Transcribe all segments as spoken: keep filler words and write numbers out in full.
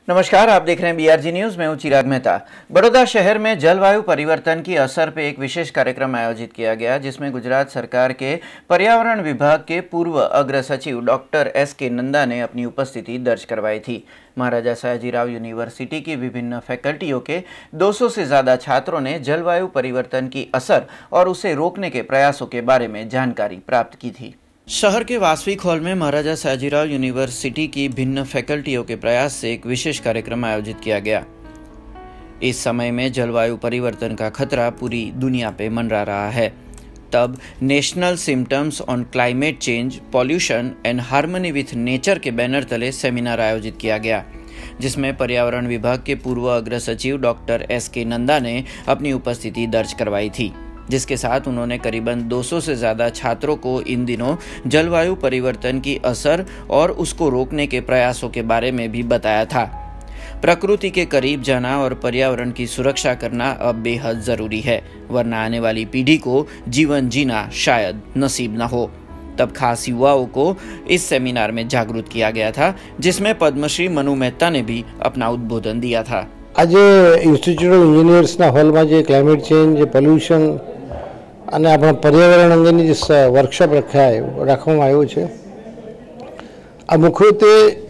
नमस्कार, आप देख रहे हैं बीआरजी न्यूज। मैं हूं चिराग मेहता। बड़ौदा शहर में जलवायु परिवर्तन की असर पे एक विशेष कार्यक्रम आयोजित किया गया, जिसमें गुजरात सरकार के पर्यावरण विभाग के पूर्व अग्र सचिव डॉक्टर एस के नंदा ने अपनी उपस्थिति दर्ज करवाई थी। महाराजा सयाजीराव यूनिवर्सिटी की विभिन्न फैकल्टियों के दो सौ से ज़्यादा छात्रों ने जलवायु परिवर्तन की असर और उसे रोकने के प्रयासों के बारे में जानकारी प्राप्त की थी। शहर के वासविक हॉल में महाराजा सयाजीराव यूनिवर्सिटी की भिन्न फैकल्टियों के प्रयास से एक विशेष कार्यक्रम आयोजित किया गया। इस समय में जलवायु परिवर्तन का खतरा पूरी दुनिया पे मंडरा रहा है। तब नेशनल सिम्टम्स on climate change, pollution and harmony with nature के बैनर तले सेमिनार आयोजित किया गया, जिसमें पर्यावरण विभाग के पूर्व अग्र सचिव डॉक्टर एस के नंदा ने अपनी उपस्थिति दर्ज करवाई थी, जिसके साथ उन्होंने करीबन दो सौ से ज़्यादा छात्रों को इन दिनों जलवायु परिवर्तन की असर और उसको रोकने के प्रयासों के बारे में भी बताया था। प्रकृति के करीब जाना और पर्यावरण की सुरक्षा करना अब बेहद ज़रूरी है, वरना आने वाली पीढ़ी को जीवन जीना शायद नसीब न हो। तब खास युवाओं को इस सेमिनार में जागरूक किया गया था, जिसमें पद्मश्री मनु मेहता ने भी अपना उद्बोधन दिया था। आज इंस्टिट्यूट ऑफ इंजीनियर्सना हॉलમાં જે ક્લાઇમેટ ચેન્જ, પોલ્યુશન અને આપણા પર્યાવરણ અંગેની જે વર્કશોપ રખાય રાખવામાં આવ્યો છે, આ મુખ્યત્વે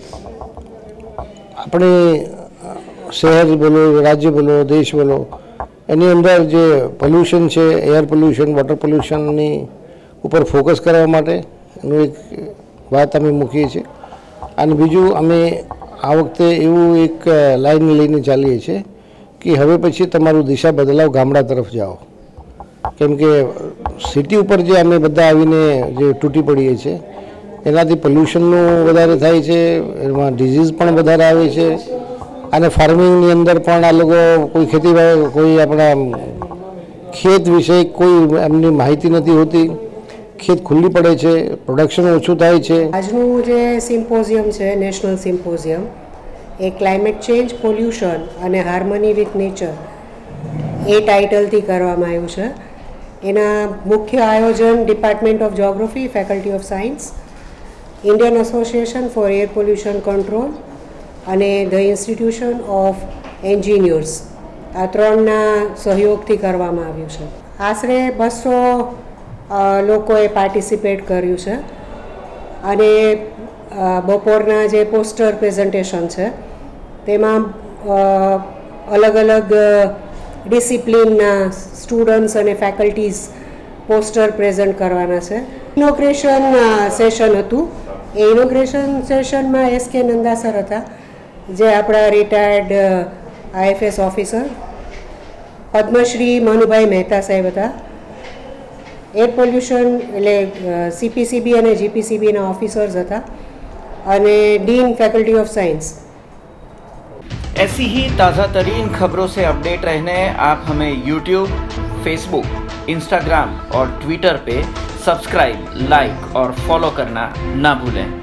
આપણે શહેર બોલો, રાજ્ય બોલો, દેશ બોલો, એની અંદર જે પોલ્યુશન છે, એર પોલ્યુશન, વોટર પોલ્યુશનની ઉપર ફોકસ કરવા માટે એનું એક વાત અમે મૂકીએ છીએ। અને બીજું અમે આ વખતે એવું એક લાઈન લઈને ચાલીએ છીએ કે હવે પછી તમારું દિશા બદલાવ ગામડા તરફ જાઓ, કેમ કે સિટી ઉપર જે અમે બધા આવીને જે તૂટી પડીએ છીએ એનાથી પોલ્યુશનનું વધારે થાય છે, એમાં ડિઝીઝ પણ વધારે આવે છે। અને ફાર્મિંગની અંદર પણ આ લોકો કોઈ ખેતી કોઈ આપણા ખેત વિશે કોઈ એમની માહિતી નથી હોતી, ખેત ખુલ્લી પડે છે, પ્રોડક્શન ઓછું થાય છે। આજનું જે સિમ્પોઝિયમ છે, નેશનલ સિમ્પોઝિયમ, એ ક્લાઇમેટ ચેન્જ, પોલ્યુશન અને હાર્મની વિથ નેચર એ ટાઇટલથી કરવામાં આવ્યું છે। એના મુખ્ય આયોજન department of geography, faculty of science, Indian association for air pollution control અને ધ ઇન્સ્ટિટ્યુશન ઓફ એન્જિનિયર્સ આ ત્રણના સહયોગથી કરવામાં આવ્યું છે। આશરે બસો લોકોએ પાર્ટિસિપેટ કર્યું છે અને બપોરના જે પોસ્ટર પ્રેઝન્ટેશન છે તેમાં અલગ અલગ ડિસિપ્લિનના સ્ટુડન્ટ્સ અને ફેકલ્ટીઝ પોસ્ટર પ્રેઝન્ટ કરવાના છે। ઇનોગ્રેશન સેશન હતું, એ ઇનોગ્રેશન સેશનમાં એસ કે નંદા સર હતા, જે આપણા retired IFS officer, Padmashri Manubhai Mehta સાહેબ હતા, એર પોલ્યુશન એટલે સીપીસીબી અને જીપીસીબીના ઓફિસર્સ હતા, અને डीन फैकल्टी ऑफ साइंस। ऐसी ही ताज़ा तरीन खबरों से अपडेट रहने आप हमें यूट्यूब, फेसबुक, इंस्टाग्राम और ट्विटर पे सब्सक्राइब, लाइक और फॉलो करना ना भूलें।